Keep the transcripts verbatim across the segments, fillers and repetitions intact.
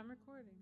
recording.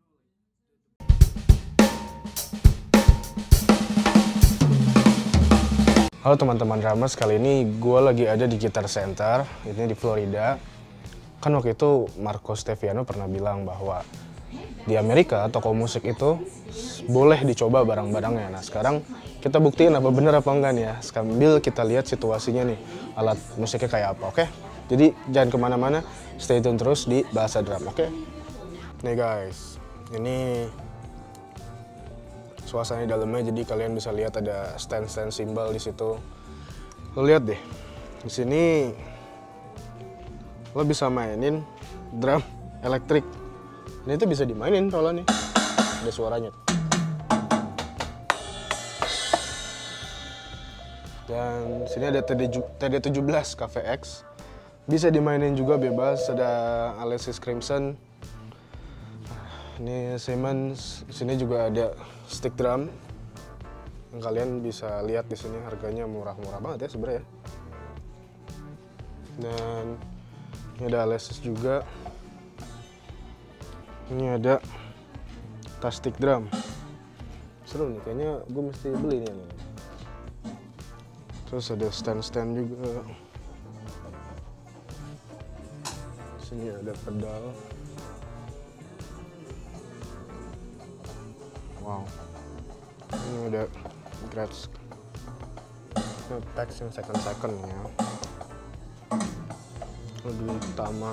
Halo teman-teman drummers, kali ini gue lagi ada di Guitar Center, ini di Florida. Kan waktu itu Marco Steviano pernah bilang bahwa di Amerika toko musik itu boleh dicoba barang-barangnya. Nah sekarang kita buktiin apa bener apa enggak nih ya. Sambil kita lihat situasinya nih, alat musiknya kayak apa, oke? Jadi jangan kemana-mana, stay tune terus di Bahasa Drum, oke? Nih guys, ini suasana di dalamnya, jadi kalian bisa lihat ada stand-stand cymbal di situ. Lo lihat deh, di sini lo bisa mainin drum elektrik. Ini tuh bisa dimainin kalau nih, ada suaranya. Dan sini ada T D tujuh belas K V X, bisa dimainin juga bebas. Ada Alesis Crimson. Ini Siemens, di sini juga ada stick drum yang kalian bisa lihat di sini, harganya murah-murah banget ya sebenarnya. Dan ini ada Alesis juga. Ini ada tas stick drum. Seru nih, kayaknya gue mesti beli nih. Terus ada stand-stand juga. Di sini ada pedal. Wow, ini ada Gretsch, ini text yang second second ya. Lebih utama,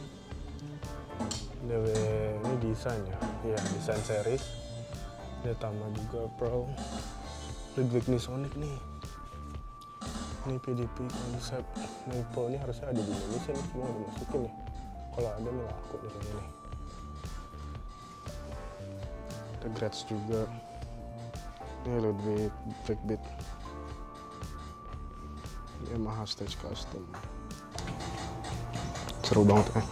ini desain ya, iya desain series. Ini Tama juga Pro, Ludwig Nisonic nih. Ini P D P konsep, ini Pro ini harusnya ada di Indonesia nih, cuma nggak dimasukin nih. Kalau ada nih laku nih kayaknya nih. Ada Gretsch juga. Ini Ludwig Breakbeat. Yamaha Stage Custom. Seru banget ya.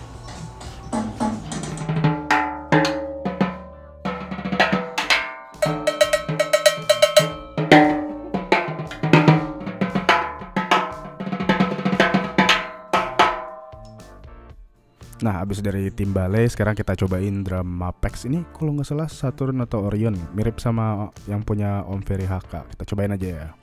Nah, habis dari timbale, sekarang kita cobain drum Mapex ini. Kalau nggak salah Saturn atau Orion, mirip sama yang punya Om Ferry H K. Kita cobain aja ya.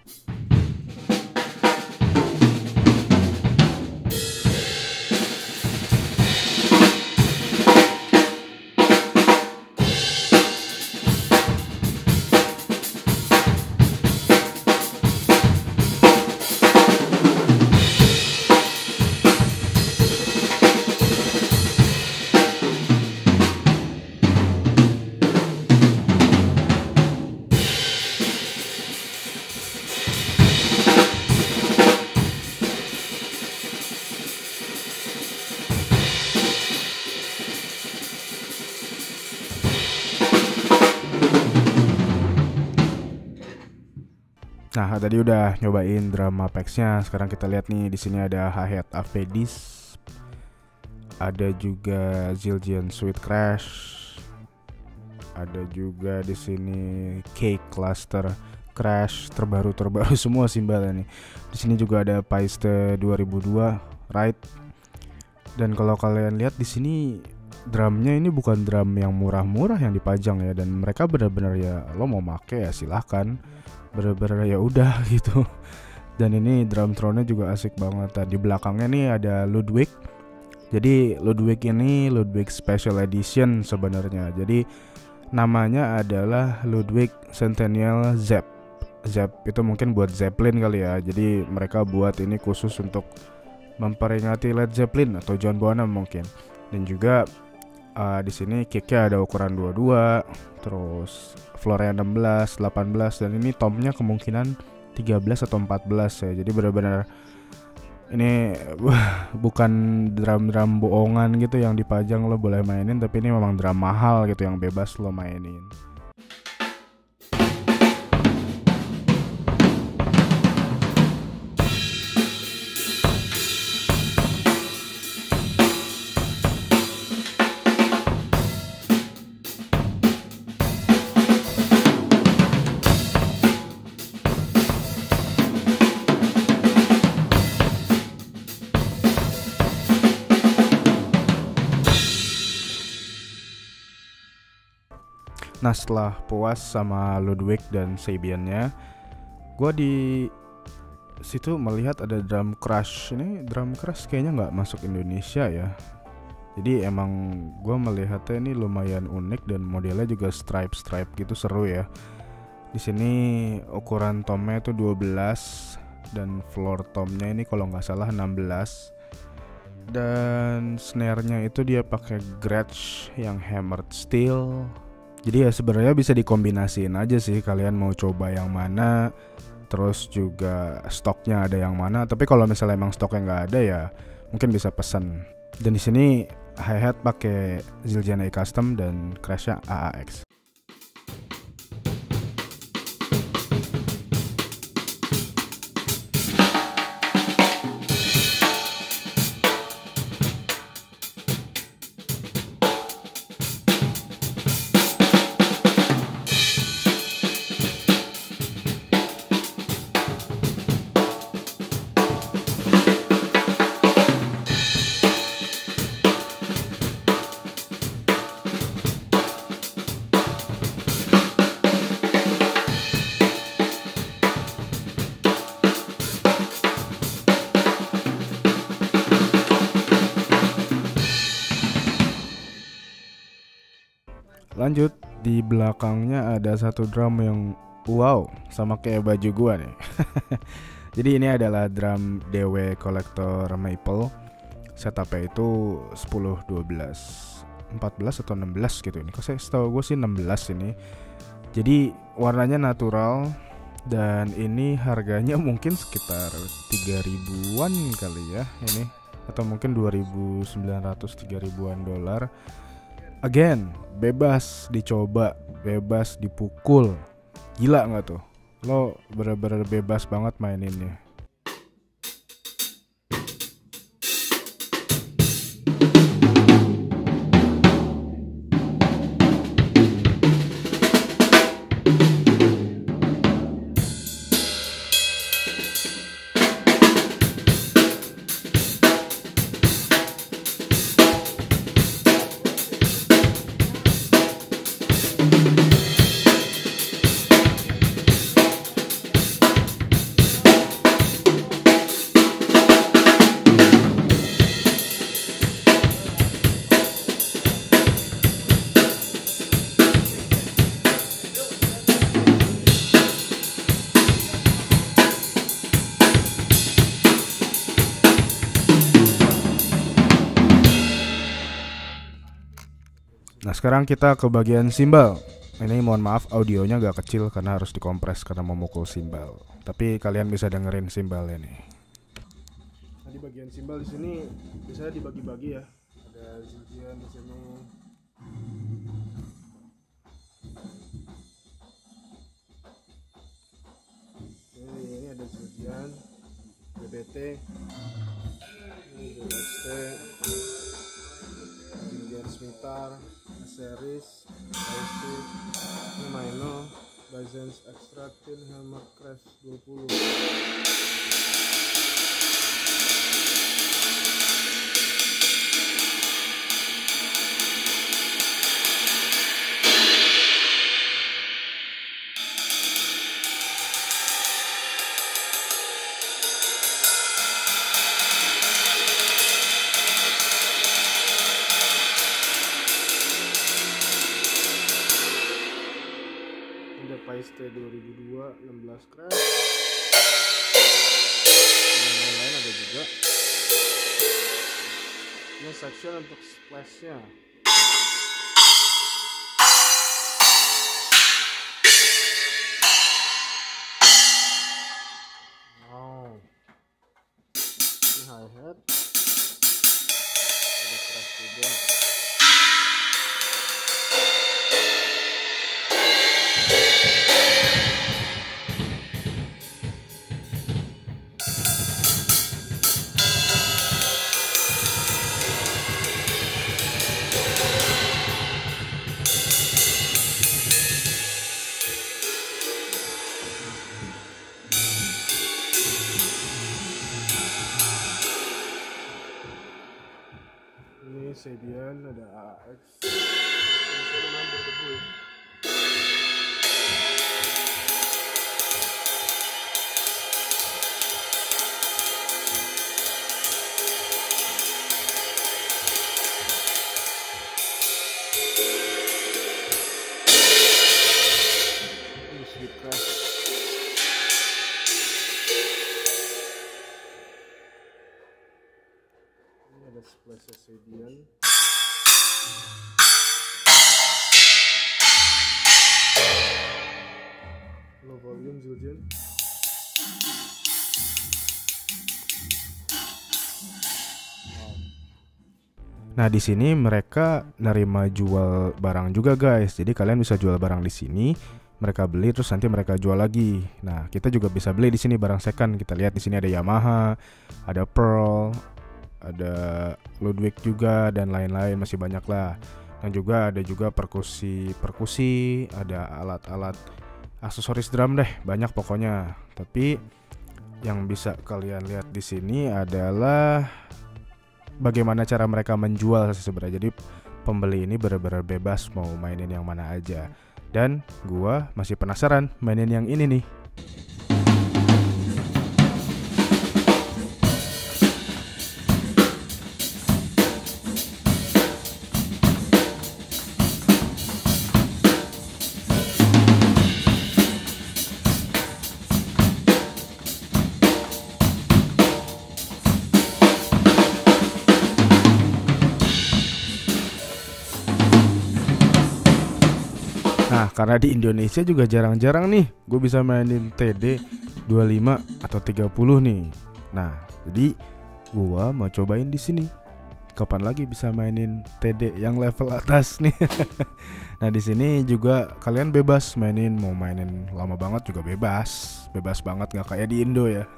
Nah, tadi udah nyobain drum Mapex-nya. Sekarang kita lihat nih, di sini ada hi-hat Avedis. Ada juga Zildjian Sweet Crash. Ada juga di sini Cake Cluster Crash, terbaru-terbaru semua simbalnya nih. Di sini juga ada Paiste dua ribu dua Ride. Dan kalau kalian lihat di sini drumnya ini bukan drum yang murah-murah yang dipajang ya, dan mereka benar-benar ya lo mau make ya silahkan. Bener-bener ya udah gitu. Dan ini drum throne-nya juga asik banget. Nah, di belakangnya nih ada Ludwig. Jadi Ludwig ini Ludwig Special Edition sebenarnya. Jadi namanya adalah Ludwig Centennial Zepp. Zepp itu mungkin buat Zeppelin kali ya. Jadi mereka buat ini khusus untuk memperingati Led Zeppelin atau John Bonham mungkin. Dan juga uh, di sini kicknya ada ukuran dua puluh dua, terus floornya enam belas, delapan belas, dan ini tomnya kemungkinan tiga belas atau empat belas ya. Jadi benar-benar ini bukan drum-drum bohongan gitu yang dipajang lo boleh mainin, tapi ini memang drum mahal gitu yang bebas lo mainin. Nah setelah puas sama Ludwig dan Sabian-nya, gue di situ melihat ada drum crash. Ini drum crash kayaknya nggak masuk Indonesia ya. Jadi emang gue melihatnya ini lumayan unik dan modelnya juga stripe-stripe gitu, seru ya. Di sini ukuran tomnya itu dua belas dan floor tomnya ini kalau nggak salah enam belas. Dan snare-nya itu dia pakai Gretsch yang hammered steel. Jadi ya sebenarnya bisa dikombinasiin aja sih, kalian mau coba yang mana. Terus juga stoknya ada yang mana. Tapi kalau misalnya emang stoknya nggak ada ya mungkin bisa pesan. Dan di sini hi-hat pakai Zildjian A Custom dan crash-nya A A X. Lanjut, di belakangnya ada satu drum yang wow, sama kayak baju gua nih. Jadi ini adalah drum D W Collector Maple. Setupnya itu sepuluh, dua belas, empat belas atau enam belas gitu ini. Kok saya setahu gue sih enam belas ini. Jadi warnanya natural dan ini harganya mungkin sekitar tiga ribuan kali ya ini, atau mungkin dua ribu sembilan ratus, tiga ribuan dolar. Again, bebas dicoba, bebas dipukul. Gila gak tuh? Lo bener-bener bebas banget maininnya. Nah sekarang kita ke bagian simbal. Ini mohon maaf audionya agak kecil karena harus dikompres karena memukul simbal. Tapi kalian bisa dengerin simbalnya nih. Nah, di bagian simbal di sini bisa dibagi-bagi ya. Ada Zildjian di sini. Ini, ini ada Zildjian, B B T, ini B X T, Zildjian Smitar, Series, Ice ini Maino, Bazens Extratin, Hammer Crash dua puluh. Pais T dua ribu dua, enam belas crash. Dan lain-lain ada juga. Ini section untuk splashnya. Wow. Ini hi-hat. Ada crash juga. Sabian, ada A A X, Let's play Sedian. Low volume Zildjian. Nah, di sini mereka nerima jual barang juga, guys. Jadi kalian bisa jual barang di sini, mereka beli terus nanti mereka jual lagi. Nah, kita juga bisa beli di sini barang second. Kita lihat di sini ada Yamaha, ada Pearl, ada Ludwig juga dan lain-lain, masih banyak lah. Dan juga ada juga perkusi, perkusi, ada alat-alat aksesoris drum deh, banyak pokoknya. Tapi yang bisa kalian lihat di sini adalah bagaimana cara mereka menjual sebenarnya. Jadi pembeli ini benar-benar bebas mau mainin yang mana aja. Dan gua masih penasaran mainin yang ini nih. Nah, karena di Indonesia juga jarang-jarang nih gue bisa mainin T D dua puluh lima atau tiga puluh nih. Nah, jadi gue mau cobain di sini. Kapan lagi bisa mainin T D yang level atas nih? Nah, di sini juga kalian bebas mainin, mau mainin lama banget juga bebas. Bebas banget, nggak kayak di Indo ya.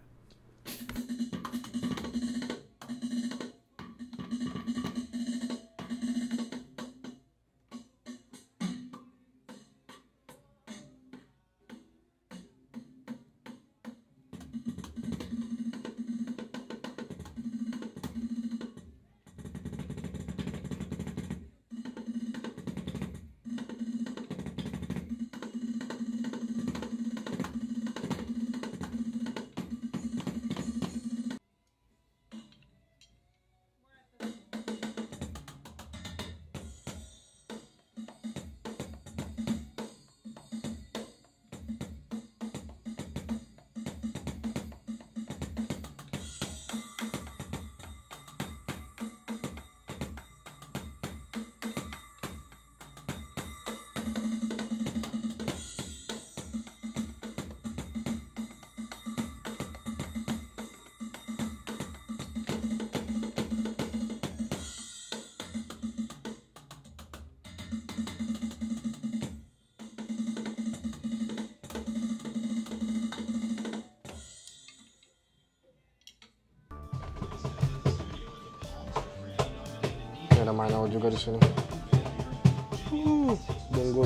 Ada manual juga di sini. Uh, bongo,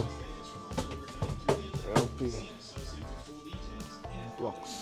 L P, box.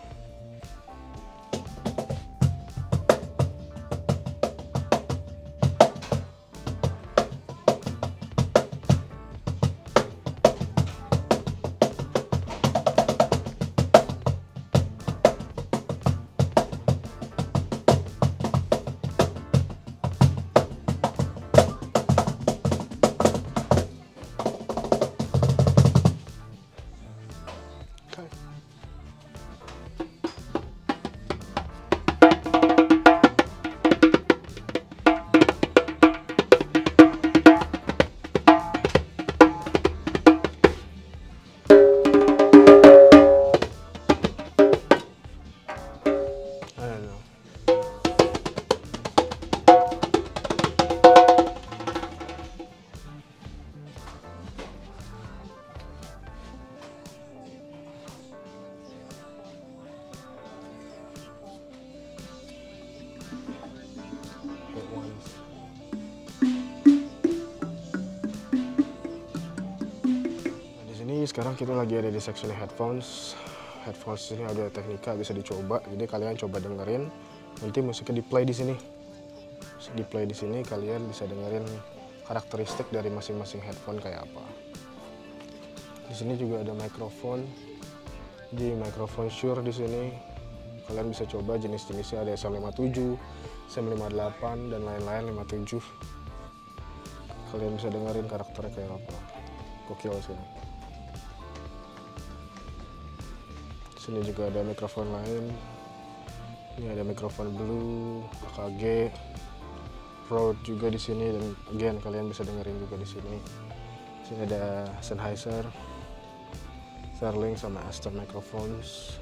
Sekarang kita lagi ada di section headphones. Headphones ini ada teknika bisa dicoba. Jadi kalian coba dengerin. Nanti musiknya di play di sini. Di play di sini kalian bisa dengerin karakteristik dari masing-masing headphone kayak apa. Di sini juga ada mikrofon. Di mikrofon Shure di sini kalian bisa coba jenis-jenisnya, ada S M lima puluh tujuh, S M lima puluh delapan dan lain-lain lima puluh tujuh. Kalian bisa dengerin karakternya kayak apa. Gokil sini. Sini juga ada mikrofon lain. Ini ada mikrofon Blue, A K G, Rode juga di sini, dan again kalian bisa dengerin juga di sini. Sini ada Sennheiser, Sterling sama Aster microphones.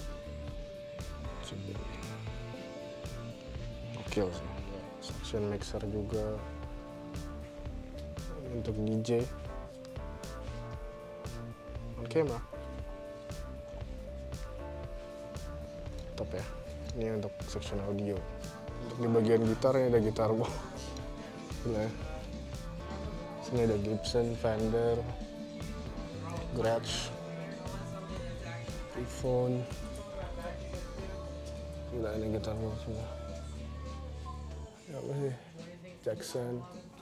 Oke sih. Suction mixer juga untuk D J. Oke mah. Top ya. Ini untuk section audio. Untuk di bagian gitar ini ada gitar gua. Gila ya. Sini ada Gibson, Fender, Gretsch, iPhone. Gila ini gitar gua semua. Ya apa sih? Jackson.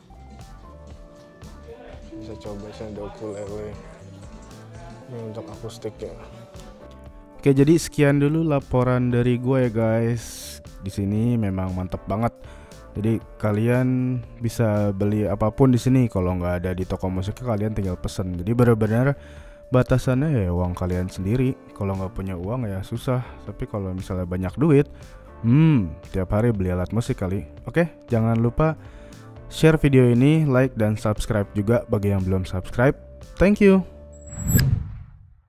Bisa coba sih ada ukulele. Ini untuk akustik ya. Oke, jadi sekian dulu laporan dari gue ya guys. Di sini memang mantep banget. Jadi kalian bisa beli apapun di sini. Kalau nggak ada di toko musiknya, kalian tinggal pesen. Jadi benar-benar batasannya ya uang kalian sendiri. Kalau nggak punya uang ya susah. Tapi kalau misalnya banyak duit, hmm, tiap hari beli alat musik kali. Oke, jangan lupa share video ini, like dan subscribe juga bagi yang belum subscribe. Thank you.